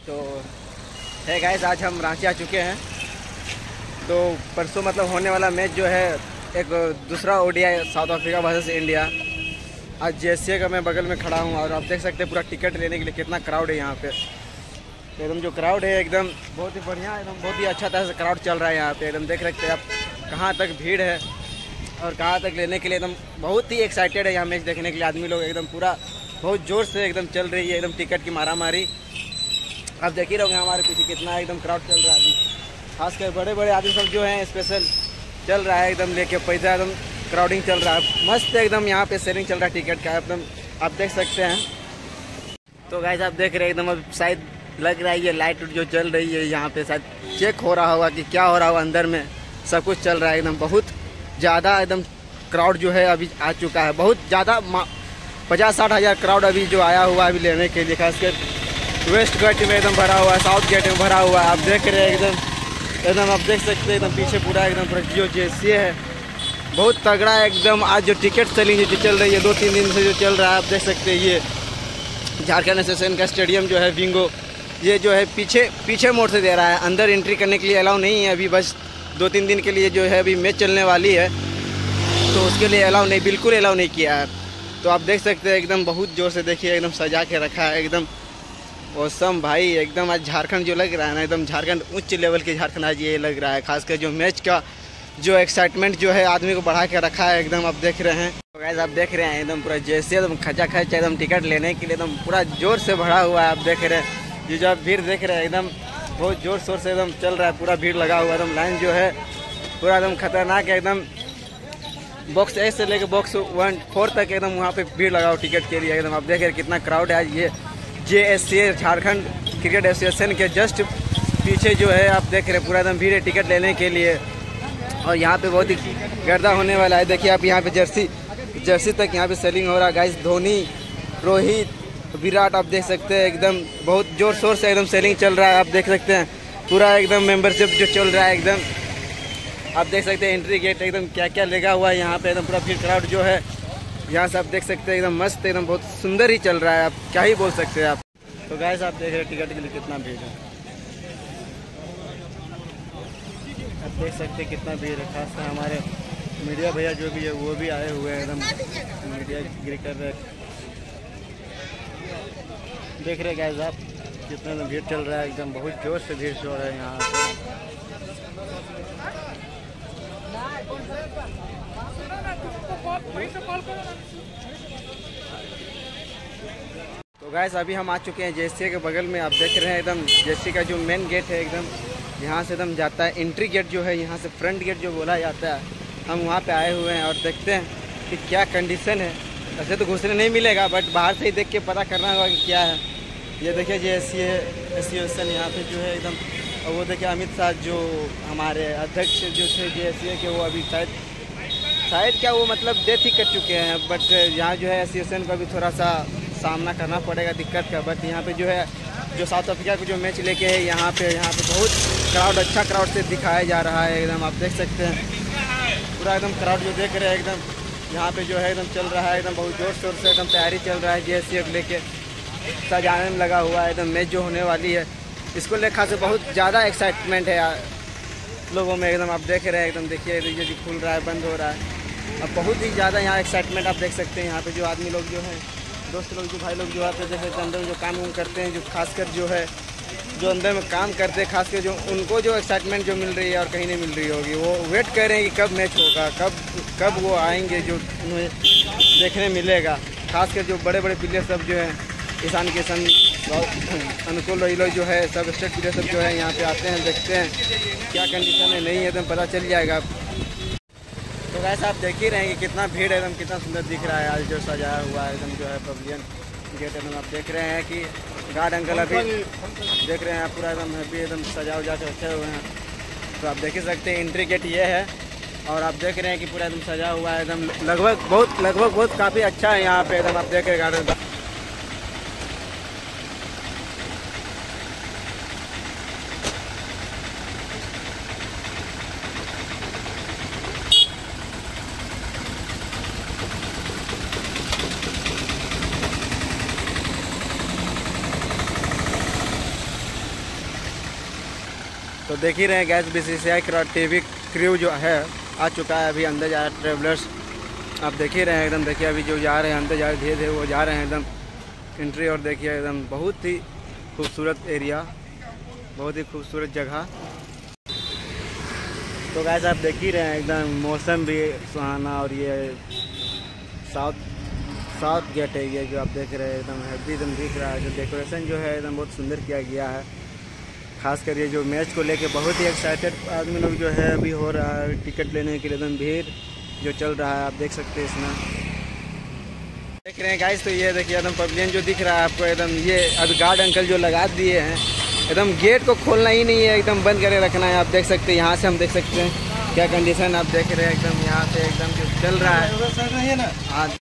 तो है गाइस, आज हम रांची आ चुके हैं। तो परसों मतलब होने वाला मैच जो है एक दूसरा ODI South Africa versus India. आज जेएससीए का मैं बगल में खड़ा हूँ और आप देख सकते हैं पूरा टिकट लेने के लिए कितना क्राउड है यहाँ पे। तो एकदम जो क्राउड है एकदम बहुत ही बढ़िया, एकदम बहुत ही अच्छा तरह से क्राउड चल रहा है यहाँ पे। एकदम देख सकते हैं आप कहाँ तक भीड़ है और कहाँ तक लेने के लिए एकदम बहुत ही एक्साइटेड है यहाँ मैच देखने के लिए। आदमी लोग एकदम पूरा बहुत ज़ोर से एकदम चल रही है एकदम टिकट की मारामारी। आप देख ही रहोगे हमारे पीछे कितना एकदम क्राउड चल रहा है अभी। खासकर बड़े बड़े आदमी सब जो हैं स्पेशल चल रहा है एकदम लेके पैसा, एकदम क्राउडिंग चल रहा है मस्त एकदम। यहाँ पे सेलिंग चल रहा है टिकट का एकदम, आप देख सकते हैं। तो गाइस आप देख रहे हैं एकदम अब शायद लग रहा है ये लाइट जो चल रही है यहाँ पे शायद चेक हो रहा होगा कि क्या हो रहा होगा। अंदर में सब कुछ चल रहा है एकदम, बहुत ज़्यादा एकदम क्राउड जो है अभी आ चुका है। बहुत ज़्यादा 50-60 हज़ार क्राउड अभी जो आया हुआ है अभी लेने के लिए। खासकर वेस्ट गेट में एकदम भरा हुआ है, साउथ गेट में भरा हुआ है। आप देख रहे हैं एकदम आप देख सकते हैं एकदम पीछे पूरा जो जेएससीए है बहुत तगड़ा है एकदम। आज जो टिकट सेलिंग जो चल रही है 2-3 दिन से जो चल रहा है, आप देख सकते हैं। ये झारखंड एसोसिएशन का स्टेडियम जो है विंगो, ये जो है पीछे मोड़ से दे रहा है, अंदर एंट्री करने के लिए अलाउ नहीं है अभी। बस 2-3 दिन के लिए जो है अभी मैच चलने वाली है तो उसके लिए अलाउ नहीं, बिल्कुल अलाउ नहीं किया है। तो आप देख सकते हैं एकदम बहुत ज़ोर से देखिए एकदम सजा के रखा है एकदम औसम भाई। एकदम आज झारखंड जो लग रहा है ना एकदम झारखंड उच्च लेवल के झारखंड आज ये लग रहा है। खासकर जो मैच का जो एक्साइटमेंट जो है आदमी को बढ़ा के रखा है एकदम, आप देख रहे हैं। तो गाइस आप देख रहे हैं एकदम पूरा जैसे एकदम खचाखच एकदम टिकट लेने के लिए एकदम पूरा जोर से भरा हुआ है। आप देख रहे हैं ये जो आप भीड़ देख रहे हैं एकदम बहुत जोर शोर से एकदम चल रहा है, पूरा भीड़ लगा हुआ है एकदम। लाइन जो है पूरा एकदम खतरनाक है एकदम। बॉक्स ए से लेकर बॉक्स 1-4 तक एकदम वहाँ पे भीड़ लगा हुआ टिकट के लिए एकदम। आप देख रहे हैं कितना क्राउड है आज। ये जेएससीए झारखंड क्रिकेट एसोसिएशन के जस्ट पीछे जो है आप देख रहे हैं पूरा एकदम भीड़ है टिकट लेने के लिए। और यहाँ पे बहुत ही गर्दा होने वाला है। देखिए आप यहाँ पे जर्सी तक यहाँ पे सेलिंग हो रहा है गाइस। धोनी, रोहित, विराट आप देख सकते हैं एकदम बहुत जोर शोर से एकदम सेलिंग चल रहा है। आप देख सकते हैं पूरा एकदम मेंबरशिप जो चल रहा है एकदम। आप देख सकते हैं एंट्री गेट एकदम क्या क्या लगा हुआ है यहाँ पे एकदम। पूरा भीड़ क्राउड जो है यहाँ से आप देख सकते हैं एकदम मस्त एकदम बहुत सुंदर ही चल रहा है। आप क्या ही बोल सकते हैं आप। तो गाइस आप देख रहे हैं टिकट के लिए कितना भीड़ है, आप देख सकते हैं कितना भीड़ है। खासकर हमारे मीडिया भैया जो भी है वो भी आए हुए हैं एकदम मीडिया गिरी कर रहे। देख रहे गाइस आप कितना एकदम भीड़ चल रहा है एकदम, बहुत जोर से भीड़ हो रहा है यहाँ पे। तो गाइस अभी हम आ चुके हैं जेएससीए के बगल में। आप देख रहे हैं एकदम जेएससी का जो मेन गेट है एकदम यहाँ से एकदम जाता है। एंट्री गेट जो है यहाँ से फ्रंट गेट जो बोला जाता है, हम वहाँ पे आए हुए हैं और देखते हैं कि क्या कंडीशन है। ऐसे तो घुसने नहीं मिलेगा बट बाहर से ही देख के पता करना होगा कि क्या है। ये देखिए जेएससीए एसोसिएशन यहाँ पे जो है एकदम। और वो देखिए अमित शाह जो हमारे अध्यक्ष जो थे जेएससीए के, वो अभी शायद क्या वो मतलब डेथ ही कर चुके हैं। बट यहाँ जो है एसोसिएशन को भी थोड़ा सा सामना करना पड़ेगा दिक्कत का। बट यहाँ पे जो है जो साउथ अफ्रीका को जो मैच लेके है यहाँ पे बहुत क्राउड, अच्छा क्राउड से दिखाया जा रहा है एकदम। आप देख सकते हैं पूरा एकदम क्राउड जो देख रहे हैं एकदम यहाँ पे जो है एकदम चल रहा है एकदम बहुत जोर शोर से एकदम तैयारी चल रहा है। जेएससीए को लेके सजाने में लगा हुआ है एकदम। मैच जो होने वाली है इसको लेकर से बहुत ज़्यादा एक्साइटमेंट है लोगों में एकदम। आप देख रहे हैं एकदम, देखिए ये जो खुल रहा है बंद हो रहा है। अब बहुत ही ज़्यादा यहाँ एक्साइटमेंट आप देख सकते हैं। यहाँ पे जो आदमी लोग जो हैं, दोस्त लोग, जो भाई लोग जो आते जैसे अंदर जो काम करते हैं, जो खासकर जो है जो अंदर में काम करते हैं, खासकर जो उनको जो एक्साइटमेंट जो मिल रही है और कहीं नहीं मिल रही होगी। वो वेट कर रहे हैं कि कब मैच होगा, कब वो आएंगे जो उन्हें देखने मिलेगा। खासकर जो बड़े बड़े प्लेयर सब जो हैं, ईशान किशन, अनुकूल रोहिलो जो है, सब स्टेट प्लेयर सब जो है यहाँ पे आते हैं, देखते हैं क्या कंडीशन है, नहीं है एकदम पता चल जाएगा। तो वैसे आप देख ही रहे हैं कि कितना भीड़ है एकदम, कितना सुंदर दिख रहा है आज जो सजाया हुआ है एकदम जो है पवेलियन गेट एकदम। आप देख रहे हैं कि गार्ड अंकल अभी देख रहे हैं आप पूरा एकदम हैप्पी एकदम सजा उजा के रखे हुए हैं। तो आप देख ही सकते हैं एंट्री गेट ये है और आप देख रहे हैं कि पूरा एकदम सजा हुआ है एकदम, लगभग बहुत काफ़ी अच्छा है यहाँ पे एकदम। आप देख रहे हैं गार्डन तो देख ही रहे हैं गैस BCCI टीवी क्रू जो है आ चुका है, अभी अंदर जा रहा है ट्रेवलर्स। आप देख ही रहे हैं एकदम, देखिए अभी जो जा रहे हैं अंदर जा रहे धीरे वो जा रहे हैं एकदम एंट्री। और देखिए एकदम बहुत ही खूबसूरत एरिया, बहुत ही खूबसूरत जगह। तो गैस आप देख ही रहे हैं एकदम मौसम भी सुहाना। और ये साउथ गेट है ये जो आप देख रहे हैं, एकदम हैवी एकदम दिख रहा है। जो डेकोरेशन जो है एकदम बहुत सुंदर किया गया है। खास कर ये जो मैच को लेके बहुत ही एक्साइटेड आदमी लोग जो है अभी हो रहा है टिकट लेने के लिए, एकदम भीड़ जो चल रहा है आप देख सकते हैं इसमें। देख रहे हैं गाइस, तो ये देखिए एकदम पवेलियन जो दिख रहा है आपको, एकदम ये अभी गार्ड अंकल जो लगा दिए हैं, एकदम गेट को खोलना ही नहीं है, एकदम बंद करके रखना है। आप देख सकते हैं यहाँ से हम देख सकते हैं क्या कंडीशन आप देख रहे हैं, एकदम यहाँ से एकदम चल रहा है।